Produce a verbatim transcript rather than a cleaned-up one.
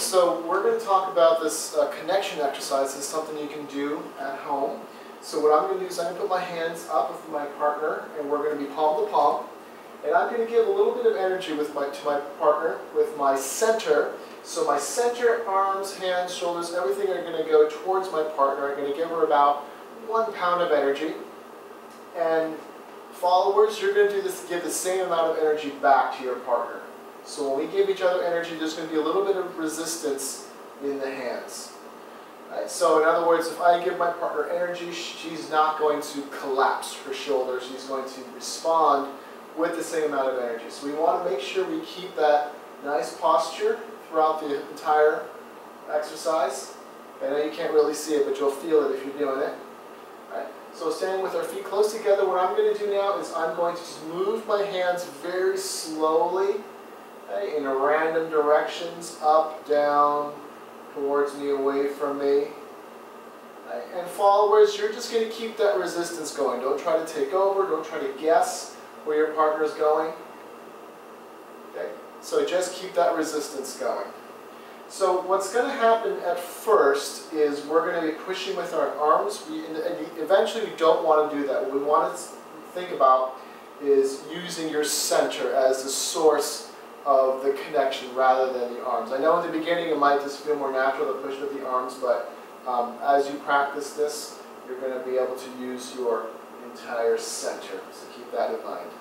so we're going to talk about this uh, connection exercise. This is something you can do at home. So what I'm going to do is I'm going to put my hands up with my partner, and we're going to be palm to palm. And I'm going to give a little bit of energy with my, to my partner with my center. So my center, arms, hands, shoulders, everything are going to go towards my partner. I'm going to give her about one pound of energy. And followers, you're going to do this, give the same amount of energy back to your partner. So when we give each other energy, there's going to be a little bit of resistance in the hands. Right? So in other words, if I give my partner energy, she's not going to collapse her shoulder. She's going to respond with the same amount of energy. So we want to make sure we keep that nice posture throughout the entire exercise. I know you can't really see it, but you'll feel it if you're doing it. Right? So standing with our feet close together, what I'm going to do now is I'm going to just move my hands very slowly, okay, in random directions, up, down, towards me, away from me. Right? And followers, you're just going to keep that resistance going. Don't try to take over. Don't try to guess where your partner is going. Okay? So just keep that resistance going. So what's going to happen at first is we're going to be pushing with our arms. We, and eventually we don't want to do that. What we want to think about is using your center as the source of the connection rather than the arms. I know in the beginning it might just feel more natural to push with the arms, but um, as you practice this, you're going to be able to use your entire center. So keep that in mind.